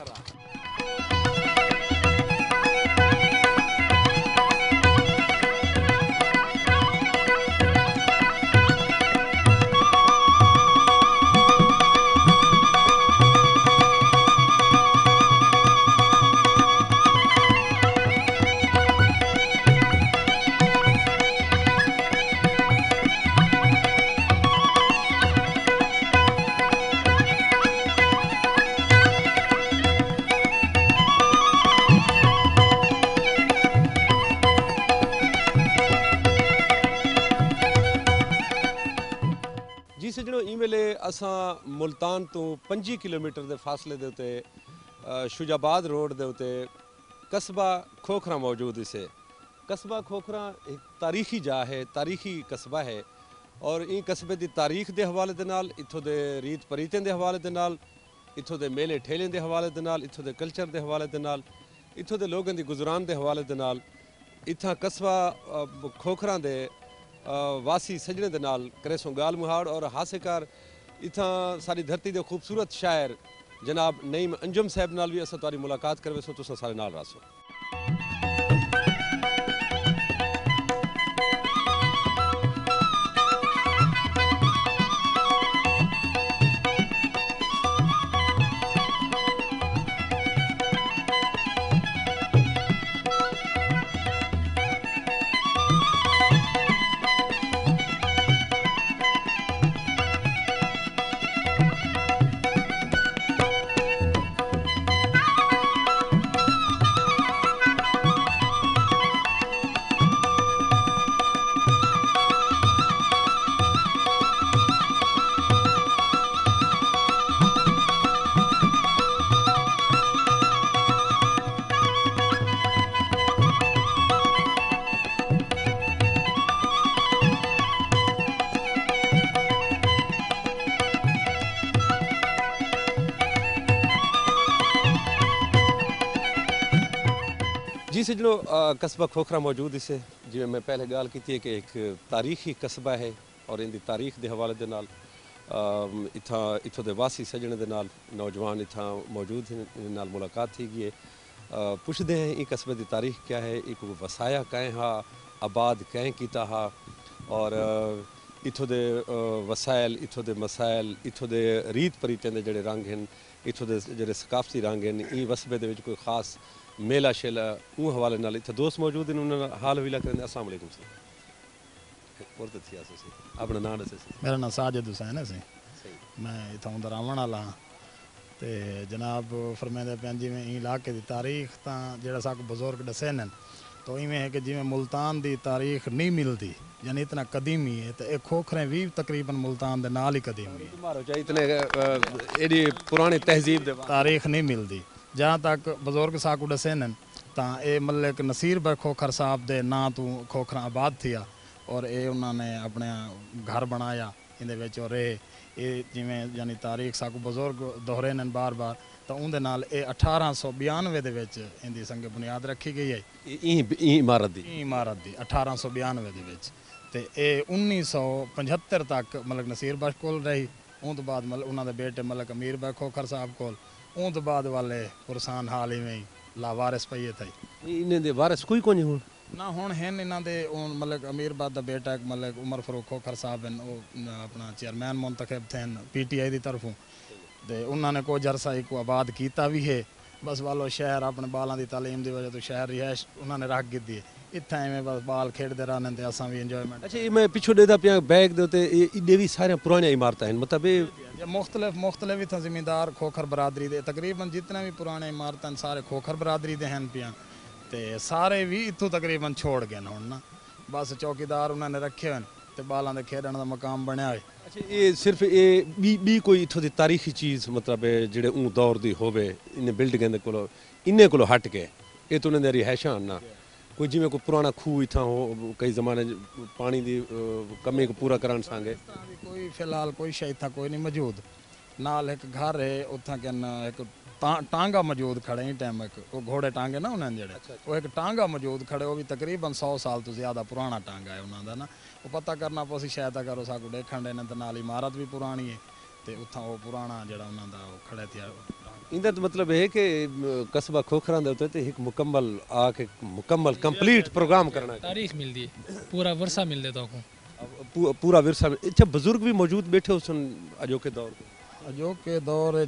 जी सजनों ई वेले असां मुल्तान तो पंजी किलोमीटर के फासले दे उते शुजाबाद रोड दे उते कस्बा खोखरा मौजूद इसे। कस्बा खोखरा एक तारीखी जा है, तारीखी कस्बा है और ई कस्बे की तारीख के हवाले दे नाल, इत्थों दे रीत परीतें के हवाले दे नाल, इत्थों दे मेले ठेलें के हवाले दे नाल, इत्थों दे कल्चर के हवाले दे नाल, इत्थों दे लोगों की गुजरान के हवाले दे नाल, इत्थां कस्बा खोखरा दे वासी सजने दे नाल करे सो गाल मुहाड़ और हासेकार इत्थां सारी धरती दे खूबसूरत शायर जनाब नईम अंजुम साहब नाल भी असां तुहारी मुलाकात करवे सो तुसां सारे नाल रासो। जी सजनों कस्बा खोखरा मौजूद इसे जिवें मैं पहले गाल की थी कि एक तारीखी कस्बा है और इनकी तारीख के हवाले दे नाल इत्थां इत्थों दे वासी सजने दे नाल नौजवान इत्थां मौजूद हैं, इन्हां नाल मुलाकात थी गई है। पुछदे हैं ई कस्बे की तारीख क्या है, एक वसाया कैं हा, आबाद कैं कीता हा और इत्थों दे वसायल, इत्थों दे मसायल, इत्थों दे रीत परीतें दे जेड़े रंग हैं, इत्थों दे जेड़े सकाफती रंग हैं, ई वसबे दे विच कोई खास मेला शेला उन हवाले नाल इत्थे दोस्त मौजूद हैं, उन्होंने हाल विला करें। अस्सलाम वालेकुम सर और तो थी आसे अपना नाम दसे। मेरा नाम साजिद हुसैन है सी, मैं इतों दा रावण वाला हाँ। तो जनाब फरमाते पे जिमें ई इलाके की तारीख तो जो साकू बजुर्ग दसे न तो इवें है कि जिमें मुल्तान की तारीख नहीं मिलती, यानी इतना कदीमी है, तो एक खोखरे भी तकरीबन मुल्तान के नाल ही कदीमी है, इतने एडी पुरानी तहजीब दे तारीख नहीं मिलती। जहाँ तक बजुर्ग साकू दसे न तो ये मलिक नसीर बर खोखर साहब के ना तो खोखरा आबाद थिया और ये उन्होंने अपने घर बनाया इन और ये जिमें यानी तारीख साकू बजुर्ग दोहरे न बार बार, तो उनके नाल ये अठारह सौ बयानवे इनकी संग बुनियाद रखी गई है। इमारत दी इमारत दी अठारह सौ बयानवे ਤੇ ਇਹ ਉੱਨੀ ਸੌ ਪਝੱਤਰ ਤੱਕ ਮਲਕ ਨਸੀਰ ਬਖਸ਼ ਕੋਲ ਰਹੀ। ਉਹ ਤੋਂ ਬਾਅਦ ਮਤਲਬ ਉਹਨਾਂ ਦੇ ਬੇਟੇ ਮਲਕ ਅਮੀਰ ਬਖਸ਼ ਖੋਖਰ ਸਾਹਿਬ ਕੋਲ। ਉਹ ਤੋਂ ਬਾਅਦ ਵਾਲੇ ਪੁਰਸਾਨ ਹਾਲ ਇਵੇਂ ਹੀ ਲਾਵਾਰਿਸ ਪਈ ਥਈ। ਇਹਨਾਂ ਦੇ ਵਾਰਿਸ ਕੋਈ ਕੋਨੀ ਹੁਣ ਨਾ ਹੁਣ ਹਨ ਇਹਨਾਂ ਦੇ ਉਹ ਮਲਕ ਅਮੀਰ ਬਾਦ ਦਾ ਬੇਟਾ ਇੱਕ ਮਲਕ ਉਮਰ ਫਰੂਕ ਖੋਖਰ ਸਾਹਿਬ ਹਨ। ਉਹ ਆਪਣਾ ਚੇਅਰਮੈਨ ਮੁੰਤਖਬ थे पीटीआई ਦੀ ਤਰਫੋਂ ਤੇ ਉਹਨਾਂ ਨੇ ਕੁਝ ਅਰਸਾ ਇੱਕ ਆਬਾਦ ਕੀਤਾ ਵੀ ਹੈ। ਬਸ ਵਾਲੋ ਸ਼ਹਿਰ ਆਪਣੇ ਬਾਲਾਂ ਦੀ ਤਾਲੀਮ ਦੀ ਵਜ੍ਹਾ ਤੋਂ ਸ਼ਹਿਰ ਰਿਹਾਇਸ਼ ਉਹਨਾਂ ਨੇ ਰੱਖ ਦਿੱਤੀ ਹੈ। ਇੱਥੇ ਐਵੇਂ ਬਸ ਬਾਲ ਖੇਡਦੇ ਰਹਿੰਦੇ ਤੇ ਅਸਾਂ ਵੀ ਇੰਜੋਇਮੈਂਟ। ਅੱਛਾ ਇਹ ਮੈਂ ਪਿੱਛੋਂ ਦੇਦਾ ਪਿਆ ਬੈਗ ਦੇ ਉੱਤੇ ਇਹ ਇਹਦੇ ਵੀ ਸਾਰੀਆਂ ਪੁਰਾਣੀਆਂ ਇਮਾਰਤਾਂ ਹਨ ਮਤਲਬ ਇਹ ਮੁਖਤਲਿਫ ਮੁਖਤਲਿਫ इतना ਜ਼ਿਮੀਂਦਾਰ ਖੋਖਰ ਬਰਾਦਰੀ ਦੇ ਤਕਰੀਬਨ ਜਿਤਨੇ ਵੀ ਪੁਰਾਣੇ ਇਮਾਰਤਾਂ ਸਾਰੇ ਖੋਖਰ ਬਰਾਦਰੀ ਦੇ ਹਨ ਪਿਆ ਤੇ ਸਾਰੇ ਵੀ ਇੱਥੋਂ ਤਕਰੀਬਨ ਛੋੜ ਗਏ ਨੇ ਹੁਣ ਨਾ। ਬਸ ਚੌਕੀਦਾਰ ਉਹਨਾਂ ਨੇ ਰੱਖੇ ਹੋਏ ਤੇ ਬਾਲਾਂ ਦੇ ਖੇਡਣ ਦਾ ਮਕਾਮ ਬਣਿਆ ਹੋਇਆ। ਅੱਛਾ ਇਹ ਸਿਰਫ ਇਹ ਵੀ ਵੀ ਕੋਈ ਇੱਥੋਂ ਦੀ ਤਾਰੀਖੀ ਚੀਜ਼ ਮਤਲਬ ਜਿਹੜੇ ਉਹ ਦੌਰ ਦੀ ਹੋਵੇ ਇਹਨੇ ਬਿਲਡਿੰਗਾਂ ਦੇ ਕੋਲੋਂ ਇੰਨੇ ਕੋਲੋਂ ਹਟ ਕੇ ਇਹ ਤੋਂ ਉਹਨਾਂ ਦੀ ਰਿਹਾਇਸ਼ਾਂ ਨਾ ਕੋਈ ਜਿਵੇਂ ਕੋਈ ਪੁਰਾਣਾ ਖੂਹ ਇੱਥਾਂ ਹੋ ਕਈ ਜ਼ਮਾਨੇ ਪਾਣੀ ਦੀ ਕਮੀ को पूरा करान सांगे कोई फिलहाल कोई शे इतना कोई नहीं मौजूद। नाल एक घर है उतना कन एक टांगा मौजूद खड़े ही टाइम एक वो घोड़े टांगे ना उन्होंने जेड़े वो एक टांगा मौजूद खड़े वो भी तकरीबन सौ साल तो ज़्यादा पुराना टांगा है उन्होंने ना। वो पता करना पोसी शायद अगर उस को देखण देने तो नाल इमारत भी पुरानी है तो उतना वो पुराना जड़ा उन्होंने वो खड़े थे। इंदा तो मतलब है कि कस्बा खोखरा दे होते एक मुकम्मल आके मुकम्मल कंप्लीट प्रोग्राम करना तारीख मिलती है पूरा वर्षा मिल देता को पूरा विरसा। अच्छा बुजुर्ग भी मौजूद बैठे हो सन अजोके दौर अजोके दौर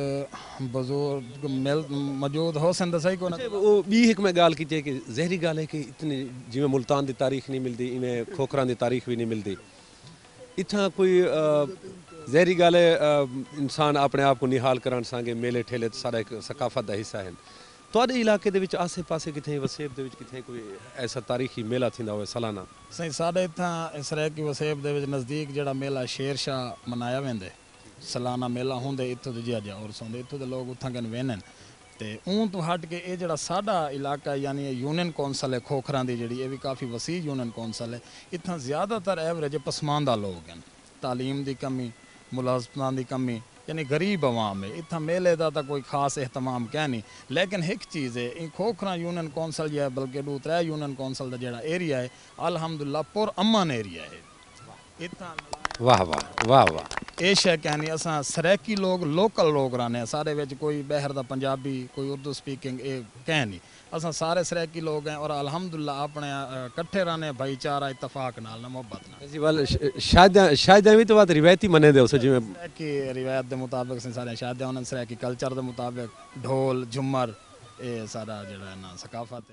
बुजुर्ग मिल मौजूद हो सन सही को वो भी एक मैं गाल की कि जहरी गाल है कि इतनी जिमें मुल्तान की तारीख नहीं मिलती इवें खोखरा की तारीख भी नहीं मिलती इतना कोई जहरी गाल है। इंसान अपने आप को निहाल करान सांगे मेले ठेले सारा एक सकाफत का हिस्सा है। ਤੁਹਾਡੇ ਇਲਾਕੇ ਦੇ ਵਿੱਚ ਆਸੇ ਪਾਸੇ ਕਿਥੇ ਵਸੇਬ ਦੇ ਵਿੱਚ ਕਿਥੇ ਕੋਈ ਐਸਾ ਤਾਰੀਖੀ ਮੇਲਾ ਥਿੰਦਾ ਹੋਵੇ ਸਾਲਾਨਾ? ਸਹੀ ਸਾਡੇ ਇੱਥਾਂ ਇਸਰਾਇਕੀ ਵਸੇਬ ਦੇ ਵਿੱਚ ਨਜ਼ਦੀਕ ਜਿਹੜਾ ਮੇਲਾ ਸ਼ੇਰ ਸ਼ਾਹ ਮਨਾਇਆ ਵੈਂਦੇ ਸਾਲਾਨਾ ਮੇਲਾ ਹੁੰਦੇ ਇੱਥੋਂ ਦੇ ਜਿਆ ਔਰ ਸੌਂਦੇ ਇੱਥੋਂ ਦੇ ਲੋਕ ਉੱਥਾਂ ਕਨ ਵੇਨਨ ਤੇ ਉਹ ਤੋਂ ਹਟ ਕੇ ਇਹ ਜਿਹੜਾ ਸਾਡਾ ਇਲਾਕਾ ਯਾਨੀ ਯੂਨੀਅਨ ਕੌਂਸਲ ਹੈ ਖੋਖਰਾਂ ਦੀ ਜਿਹੜੀ ਇਹ ਵੀ ਕਾਫੀ ਵਸੀ ਯੂਨੀਅਨ ਕੌਂਸਲ ਹੈ। ਇੱਥਾਂ ਜ਼ਿਆਦਾਤਰ ਐਵਰੇਜ ਪਸਮਾਨਦਾ ਲੋਕ ਹਨ। ਤਾਲੀਮ ਦੀ ਕਮੀ ਮੁਲਾਜ਼ਮਾਂ ਦੀ ਕਮੀ यानी गरीब अवाम है। इतना मेले का तो कोई खास एहतमाम क्या नहीं लेकिन एक चीज़ है इन खोखरा यूनियन कौंसल जो है बल्कि दो त्रै यूनियन कौंसल का जोड़ा एरिया है अल्हम्दुलिल्लाह पुर अमन एरिया है। इतना वाह वाह वाह वाह ये शे कहनी असा सरैकी लोग लोकल लोग रहने सारे विच कोई बहर दा पंजाबी कोई उर्दू स्पीकिंग ये कह नहीं असा सारे सरैकी लोग हैं और अल्हम्दुलिल्लाह अपने कट्ठे रहने भाईचारा इतफाक नाल मोहब्बत नाल। जी वाल शायद शायद भी तो बात रिवायती मने दे उस जिवें सरैकी रिवायत दे मुताबिक से सारे शायद उन्होंने सरैकी कल्चर दे मुताबिक ढोल झुमर ये सारा जेड़ा ना सकाफत है।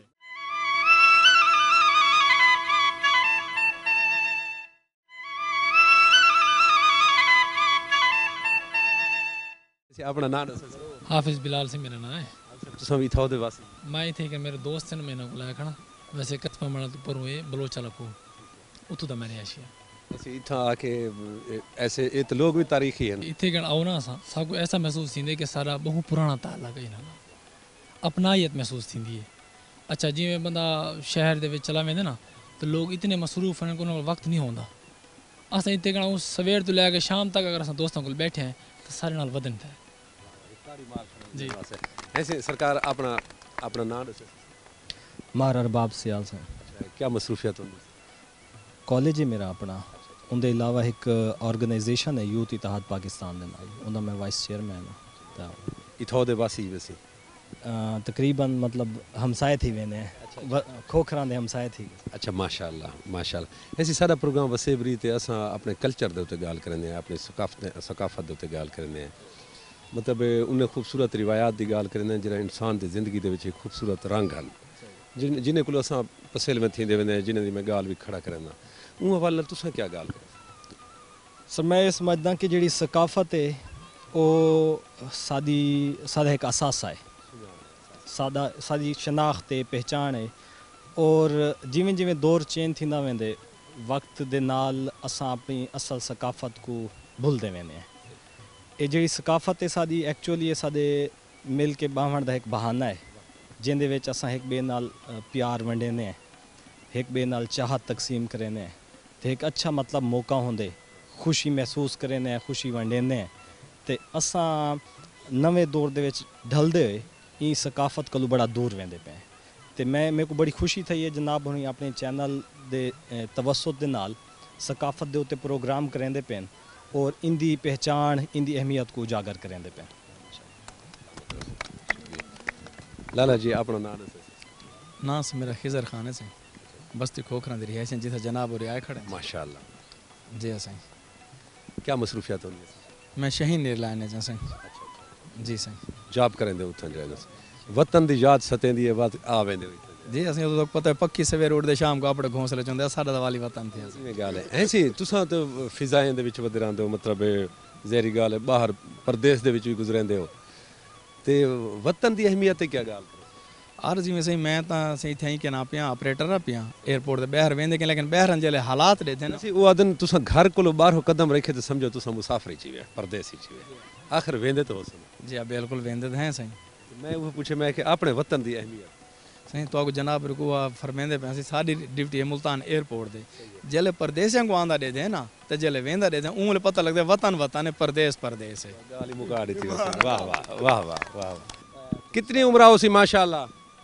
अपना नाम हाफिज बिलाल से मेरा नाम है। तुम भी था बस मैं थे कि मेरे दोस्त ने मैंने बुलाया खड़ा वैसे कतफा मना तो पर हुए बलोचा लखो उतो दा मैंने आशिया ऐसे इथा आके ऐसे ये तो लोग भी तारीखी हैं इथे गण आओ ना सा सबको ऐसा महसूस थींदे कि सारा बहु पुराना ताल्लुक है इना अपनायत महसूस थींदी है। अच्छा जिवें बंदा शहर दे विच चला वेंदे ना तो लोग इतने मसरूफ हैं कोई वक्त नहीं होंदा। असां इथे गण सवेर तो लैके शाम तक अगर असां दोस्तों को बैठे हैं तो सारे नाल वदन था जी। ऐसे सरकार अपना अपना नाम मार अरबाब सियाल से क्या मसरूफियत होंगी? कॉलेज है मेरा अपना उनके अलावा एक ऑर्गेनाइजेशन है यूथ इतिहाद पाकिस्तान के नाल उनका मैं वाइस चेयरमैन हूँ। इथों दे वासी वैसे तकरीबन मतलब हमसाए थी मैंने खोखरा दे हमसाए थी। अच्छा माशाअल्लाह माशाअल्लाह ऐसी सारा प्रोग्राम वसेबरी ते असां अपने कल्चर दे उत्ते गाल करने अपने सकाफत सकाफत दे उत्ते गाल करने मतलब उन्हें खूबसूरत रिवायात की गाल करें जरा इंसान की जिंदगी के खूबसूरत रंग हैं जिन जिन्हें को अस पसेल में थींदे वेंदे जिन्हें दी मैं गाल भी खड़ा करना उन हवाले तुसां क्या गाल करें? सर मैं ये समझदा कि जी सकाफत है वो सादी सादा एक असासा है सादा सादी शनाख्त है पहचान है और जिमें जिमें दौर चेंज थींदा वेंदे वक्त दे नाल असां अपनी असल सकाफत को भुलदे वेंदे हैं। ये जी सकाफत है साड़ी एक्चुअली साडे मिल के बावण का एक बहाना है जिंदे विच असां एक बे नाल प्यार वंडेने हैं एक बे नाल चाहत तकसीम करेने हैं तो एक अच्छा मतलब मौका होंदे खुशी महसूस करेने हैं खुशी वंडेने हैं तो असां नवे दौर दे विच ढलदे होए ई सकाफत कोलों बड़ा दूर वेंदे पे तो मैं मेरे को बड़ी खुशी थी है जनाब हुणी अपने चैनल ਦੇ ਅ, ਤਵੱਸੁਤ ਦੇ ਨਾਲ ਸਕਾਫਤ ਦੇ ਉੱਤੇ ਪ੍ਰੋਗਰਾਮ ਕਰਾਉਂਦੇ ਪੈਣ ਔਰ ਇੰਦੀ ਪਹਿਚਾਣ ਇੰਦੀ ਅਹਿਮੀਅਤ को उजागर ਕਰਾਉਂਦੇ ਪੈਣ। लाला जी अपना नाम दसो। ना से मेरा खिजर खान है से बस्ती खोखरा दे रिहाइश है जिथे जनाब और आए खड़े माशाल्लाह जी साईं। क्या मसरूफियत होनी है? मैं शहीन एयरलाइन है साईं जी साईं। जॉब करेंदे उठन जाने वतन दी याद सतेंदी है बात आ वेंदे जी असं उदों पता है पक्की सवेरे उठते शाम को अपने घोंसले चुंदे साडा दा वाली वतन थे इवें गल है ऐसी तुसां तो फिजाएं दे विच वधे रहिंदे हो मतलब ज़हरी गल है बाहर परदेस दे विच भी गुजरेंदे हो ते वतन दी अहमियत है क्या गल आर जिवें सही मैं तां सही थई के ना पिया ऑपरेटर आ पिया एयरपोर्ट दे बाहर वेंदे के लेकिन बाहर जेले हालात देते ना ओ आदन तुसां घर कोलो बाहर कदम रखे तो समझो तुसां मुसाफिर ची वे परदेसी ची वे आखिर वेंदे तो हो जी हाँ बिल्कुल वेंदे हैं सही। मैं वो पूछे मैं कि अपने वतन दी अहमियत सही तो जनाब को फरमेंदे पे साडी ड्यूटी है मुल्तान एयरपोर्ट दे जेले परदेसियां को आंदा दे दे ना ते जेले वेंदा दे दे उंगले पता लगदा वतन वतन है परदेस परदेस है गाली मुका दी थी वाह वाह वाह वाह वाह। कितनी उम्र हो सी माशाल्लाह?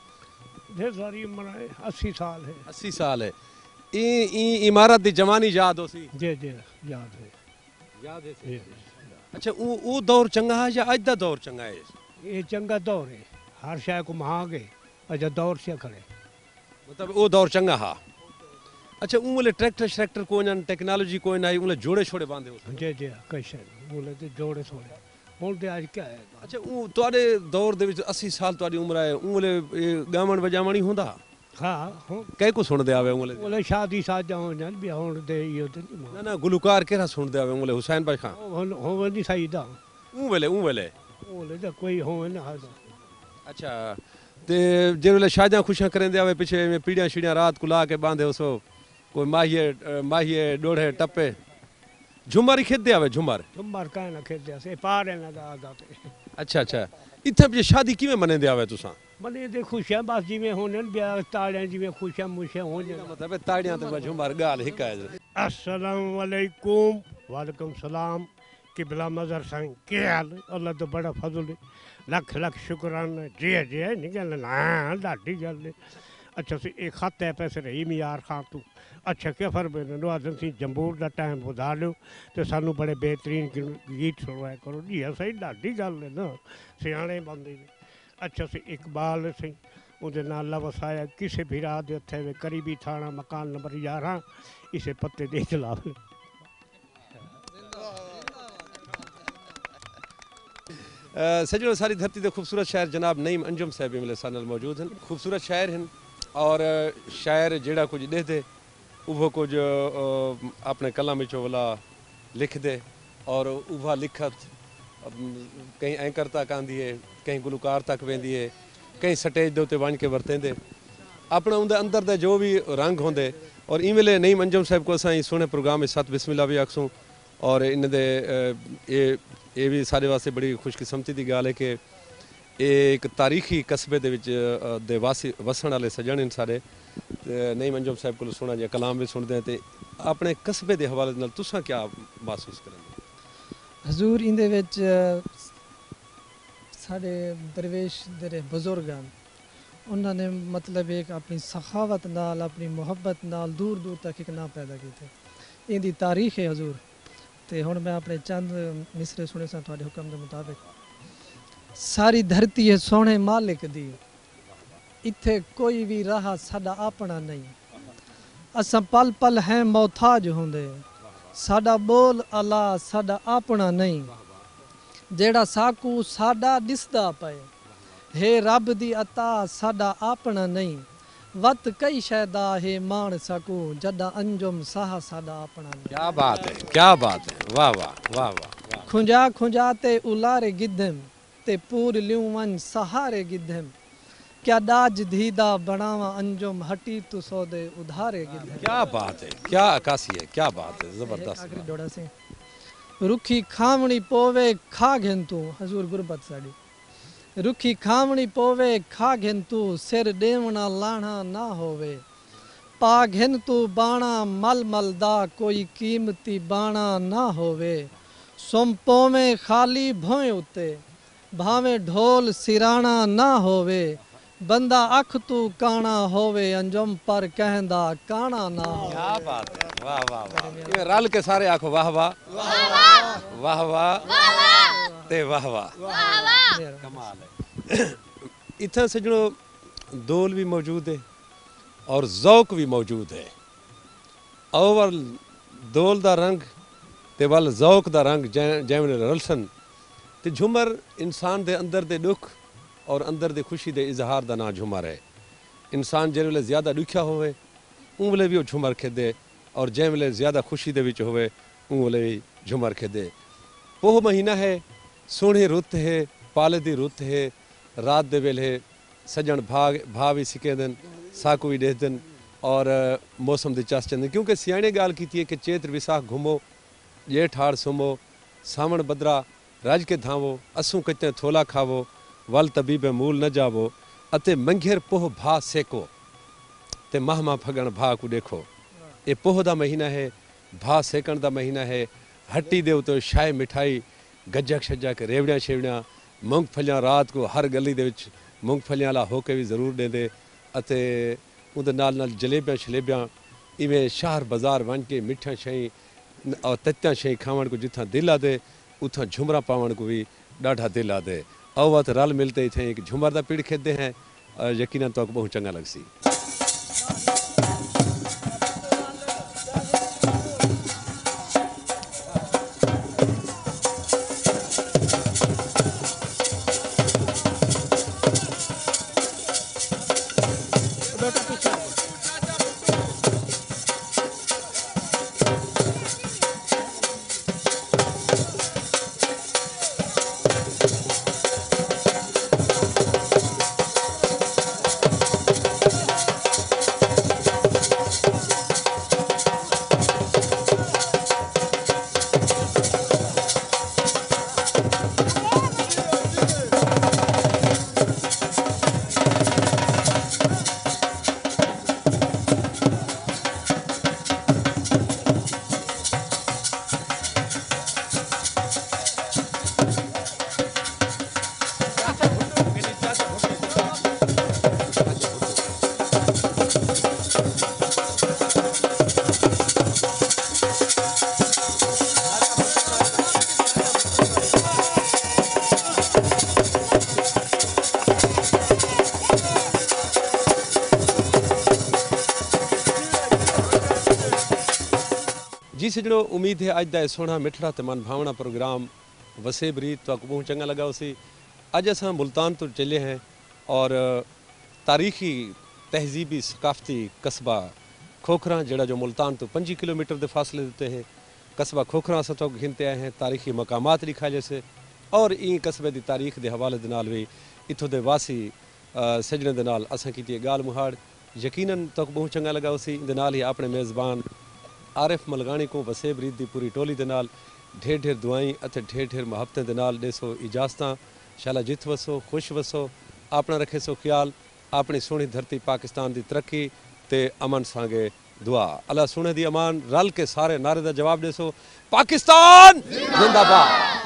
ढेर सारी उम्र है अस्सी साल है। अस्सी साल है ई ई इमारत दी जवानी याद हो सी? जी जी याद है याद है। अच्छा वो वो दौर चंगा है या अज दा दौर चंगा है? ये चंगा दौर है हर शय को महांगे अच्छा दौर से खड़े मतलब वो दौर चंगा हा। अच्छा उमले ट्रैक्टर श्रैक्टर को न टेक्नोलॉजी को न आई उमले जोड़े छोड़े बांधे हो जी जी कैसे बोले तो जोड़े छोड़े हुन ते आज क्या है। अच्छा वो ਤੁਹਾਡੇ ਦੌਰ ਦੇ ਵਿੱਚ अस्सी ਸਾਲ ਤੁਹਾਡੀ ਉਮਰ ਹੈ ਉਮਲੇ ਗਾਵਣ ਵਜਾਵਣੀ ਹੁੰਦਾ? हाँ हुन ਕਈ ਕੋ ਸੁਣਦੇ ਆਵੇ ਉਮਲੇ बोले शादी साजा हो जान भी हुन ते यो ते ਨਾ ਨਾ ਗੁਲੂਕਾਰ ਕਿਹੜਾ ਸੁਣਦੇ ਆਵੇ ਉਮਲੇ ਹੁਸੈਨ ਭਾਈ ਖਾਨ हुन हो नहीं सही दा ਉਮਲੇ ਉਮਲੇ बोले तो कोई हो ना हा अच्छा ਤੇ ਜਿਹੜੇ ਸ਼ਾਦੀਆਂ ਖੁਸ਼ੀਆਂ ਕਰਿੰਦੇ ਆਵੇ ਪਿੱਛੇ ਪੀੜੀਆਂ ਛੀੜੀਆਂ ਰਾਤ ਕੁ ਲਾ ਕੇ ਬਾਂਧੇ ਉਸੋ ਕੋਈ ਮਾਹੀਏ ਮਾਹੀਏ ਡੋੜੇ ਟੱਪੇ झुमर ही खेदे आवे झुमर झुमर का ना खेदे से पारे ना दा दा ते अच्छा अच्छा इत्थे भी शादी किवें मनेंदे आवे तुसां? मने दे खुशियां बस जिवें होने ब्याह ताड़ियां जिवें खुशियां मुशियां हो जान मतलब ताड़ियां ते झुमर गाल हिक है। अस्सलाम वालेकुम वालेकुम सलाम किबला मजर संग के हाल अल्लाह तो बड़ा फजल लख लख शुक्राना जी जी नहीं गल ना लाडी गल। अच्छा सी एक खत है पैसे रही मियार खान तू अच्छा क्या फर नवाजन सिंह जंबूर का टाइम बुधा लो तो सानू बड़े बेहतरीन गीत सुनवाया करो जी सही लाडी गल है ना सियाने बंदे ने। अच्छा सी इकबाल सिंह उहदे नाल वसाया किसी भी राह दे उत्थे वे करीबी थाना मकान नंबर ग्यारह इसे पत्ते दे खिलाफ। सजनों सारी धरती के खूबसूरत शायर जनाब नईम अंजुम साहब मेरे साथ मौजूद हैं। खूबसूरत शायर हैं और शायर जेड़ा कुछ देते वो कुछ अपने कलम विचों वाला लिख दे और उभा लिखत कहीं एंकर तक आंदी है कहीं गुलकार तक वेंदी है कहीं स्टेज दे वन के वरतेंदे अपना उनके अंदर दे जो भी रंग होंदे और ई वेले नईम अंजुम साहब को असां सुने प्रोग्राम में सत बिस्मिल्लाह भी आखसूं और इन दे ये ये भी सारे वास्ते बड़ी खुशकिस्मती की गल है कि ये एक तारीखी कस्बे दे विच दे वासी वसन वाले सजन इन सारे नईम अंजुम साहब को सुना या कलाम भी सुनते हैं तो अपने कस्बे के हवाले नाल तुसां क्या महसूस करेंगे? हजूर इंदे विच साढ़े दरवेश दरे बुजुर्ग हैं उन्होंने मतलब एक अपनी सखावत नाल अपनी मुहब्बत नाल दूर दूर तक एक नाम पैदा किए इंदी तारीख है हजूर। तो हुण मैं अपने चंद मिसरे सुने सन तुहाडे हुक्म के मुताबिक। सारी धरती है सोने मालिक दी इत्थे कोई भी राह साडा अपना नहीं असां पल पल हैं मोहताज होंदे साडा बोल अला साडा अपना नहीं जेड़ा साकू साडा दिसदा पे हे रब दी अता साडा अपना नहीं वत कई शैदा है मान सकू जदा अंजुम साह साडा अपना नहीं। क्या बात है क्या बात है वाह वाह वाह वाह। खुंजा खुंजा ते उलारे गिद्धम ते पूर लियूं वन सहारे गिद्धम क्या दाज धीदा बनावा अंजुम हटी तू सौदे उधारे गिद्धम। क्या बात है क्या अकासी है क्या बात है जबरदस्त। आखिरी डोड़ा से रुखी खावणी पोवे खा घेन तू हजूर गुरबत साड़ी रुखी खावणी पोवे खा घेन तू सिर डेवना लाणा ना होवे पा घेन तू बाणा मल मलदा कोई कीमती बाणा ना होवे सोमपो में खाली भोए उते भावे ढोल सिराणा ना होवे बंदा अख तू काना होवे अंजुम पर कहंदा काना ना हो। क्या बात है, वाह वाह वाह। इवें रल के सारे आखो वाह वाह वाह वाह ते वाह वाह, कमाल है। इत्थे सजणो दोल भी मौजूद है और ज़ौक भी मौजूद है। अवल दोल दा रंग ते वल ज़ौक दा रंग जैवें रलसन ते झूमर इंसान दे अंदर दे दुख और अंदर दे खुशी दे इजहार दा ना झूमर है। इंसान जै वेले ज़्यादा दुखिया होवे उन वेले भी वो झूमर खेदे और जै वेले ज़्यादा खुशी दे विच होवे उन वेले भी झूमर खेदे। पोह महीना है, सोहणी रुत है, पाले दी रुत है। रात दे वेले सजण भाग भा भी सिकेंदन, साकू भी ॾेदन और मौसम दी चस चंदन। क्योंकि सियाणे गाल कीती है कि चेत्र विसाख घुमो, जेठ हाड़ सुमो, सावण बदरा रज के धावो, असू कते थोला खावो, वल तबीबे मूल न जावो, अते मंघेर पोह भा सेको ते माह माह फगण भा को देखो। ये पोह दा महीना है, भा सेकण दा महीना है। हट्टी दे उते शाय मिठाई, गज्जक शज्जक, रेवड़ियां शेवड़ियां, मूंगफलियां रात को हर गली दे विच मूंगफलियां ला होके भी जरूर देंदे अते उहदे नाल नाल जलेबियां शलेबियां इवें शहर बाज़ार वञ के मिठियां शई और तत्तियां शई खावण को जिथां दिल आदे उथां झुमरा पावण को भी ॾाढा दिल आदे। अवत रल मिलते इथे एक झुमर दा पिड़ खेदे हैं, यकीनन तो बहुत चंगा लगसी। जी सजणो, उम्मीद है अज का सोहना मिठड़ा ते मन भावना प्रोग्राम वसेब रीत तो बहुत चंगा लगा उसी। अज अस मुल्तान तो चले हैं और तारीखी तहजीबी सकाफती कस्बा खोखरा जड़ा जो मुल्तान तो पंजी किलोमीटर के फासले देते हैं। कस्बा खोखरा अस तो घिनते आए हैं, तारीखी मकामात लिखा जैसे और ई कस्बे की तारीख के हवाले दे नाल भी इत्थों के वासी सजने के नाल असां कीती गाल मुहाड़। यकीनन तो बहुत चंगा लगा उसी। दे नाल ही अपने मेज़बान आरिफ मलगानी को वसेब रीत की पूरी टोली के नाल ढेर ढेर दुआई अते ढेर ढेर मुहब्बतें दे नाल देसो इजाजतां। शाला जित वसो, खुश वसो, अपना रखे सो ख्याल, अपनी सोहनी धरती पाकिस्तान की तरक्की ते अमन सांगे दुआ। अल्लाह सोने दी अमान, रल के सारे नारे का जवाब देसो, पाकिस्तान जिंदाबाद।